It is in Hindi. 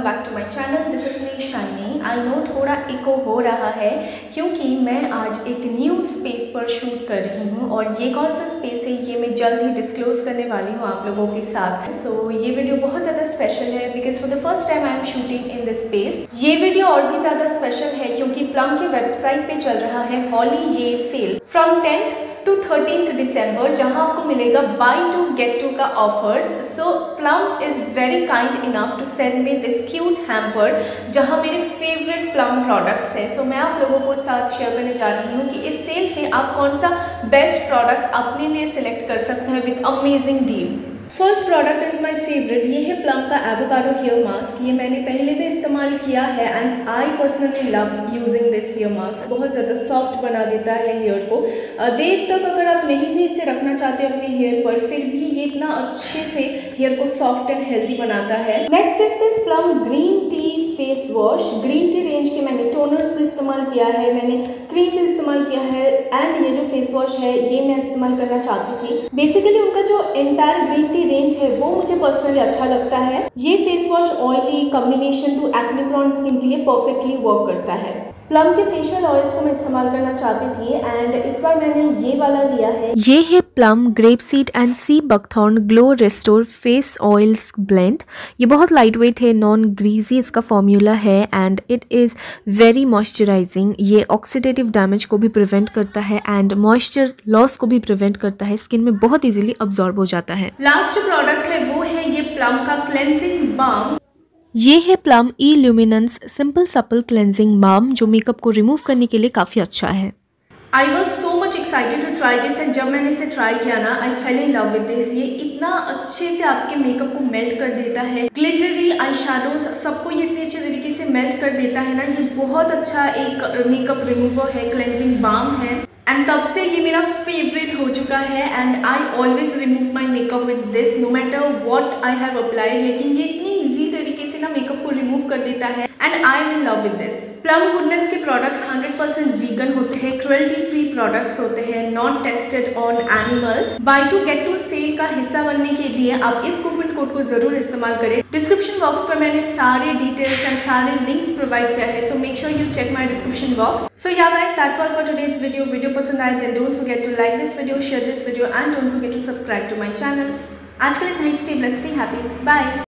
Back to my channel. This is me Shiny. I know थोड़ा इको हो रहा है क्योंकि मैं आज एक न्यू स्पेस पर शूट कर रही हूँ और ये कौन सा स्पेस है ये मैं जल्द ही डिस्क्लोज करने वाली हूँ आप लोगों के साथ। सो ये वीडियो बहुत ज़्यादा स्पेशल है because for the first time I am shooting in this space. ये वीडियो और भी ज़्यादा स्पेशल है क्योंकि प्लम की वेबसाइट पे चल रहा है holiday sale from 10th to 13th December, जहां आपको मिलेगा बाय टू गेट टू का offers. So Plum is very kind enough to send me this cute hamper जहां मेरे फेवरेट प्लम प्रोडक्ट्स हैं। सो मैं आप लोगों को साथ शेयर करने जा रही हूँ कि इस सेल से आप कौन सा बेस्ट प्रोडक्ट अपने लिए सिलेक्ट कर सकते हैं with amazing deal. First product is my favourite. ये है प्लम का एवोकाडो हेयर मास्क। ये मैंने पहले भी इस्तेमाल किया है and I personally love using this hair mask. बहुत ज़्यादा सॉफ्ट बना देता है हेयर को। देर तक अगर आप नहीं भी इसे रखना चाहते अपने हेयर पर, फिर भी ये इतना अच्छे से हेयर को सॉफ्ट एंड हेल्दी बनाता है। Next is this Plum green tea face wash. Green tea range के मैंने टोनर्स भी इस्तेमाल किया है, मैंने क्रीम भी इस्तेमाल किया है एंड ये जो फेस वॉश है ये मैं इस्तेमाल करना चाहती थी। बेसिकली उनका जो एंटायर ग्रीन टी रेंज है वो मुझे पर्सनली अच्छा लगता है। ये face wash oily combination to acne prone skin के लिए परफेक्टली वर्क करता है। प्लम के फेशियल ऑयल्स को मैं इस्तेमाल करना चाहती थी एंड इस बार मैंने ये वाला लिया है। ये है Plum grape seed and sea buckthorn glow restore face oils blend. ये बहुत लाइट वेट है, नॉन ग्रीजी इसका फॉर्मूला है and it is very moisturising. ये ऑक्सीडेटिव डैमेज को भी प्रिवेंट करता है एंड मॉइस्चर लॉस को भी प्रिवेंट करता है। स्किन में बहुत इजीली अब्जॉर्ब हो जाता है। लास्ट जो प्रोडक्ट है वो है ये प्लम का क्लेंजिंग बाम। ये है Plum E luminance simply supple cleansing balm जो मेकअप को रिमूव करने के लिए काफ़ी अच्छा है। I was so much excited to try this and जब मैंने इसे ट्राई किया ना I fell in love with this. ये इतना अच्छे से आपके मेकअप को मेल्ट कर देता है। ग्लिटरी आई शैडोज सबको ये इतने अच्छे तरीके से मेल्ट कर देता है ना। ये बहुत अच्छा एक मेकअप रिमूवर है, क्लेंजिंग बाम है एंड तब से ये मेरा फेवरेट हो चुका है and I always remove my makeup with this no matter what I have applied. लेकिन ये इतनी ईजी तरीके से ना मेकअप को रिमूव कर देता है and I am in love with this. Plum goodness के प्रोडक्ट्स 100% वीगन होते हैं, क्रुएल्टी फ्री प्रोडक्ट्स होते हैं, not tested on animals. Buy two get two sale का हिस्सा बनने के लिए आप इस कूपन कोड को जरूर इस्तेमाल करें। डिस्क्रिप्शन बॉक्स पर मैंने सारे डिटेल्स एंड सारे लिंक्स प्रोवाइड किया है, so make sure you check my description box. So yeah guys that's all for today's video. Video पसंद आए then don't forget to like this video, share this video and don't forget to subscribe to my channel. आज के लिए इतना ही। Stay blessed, stay happy, bye.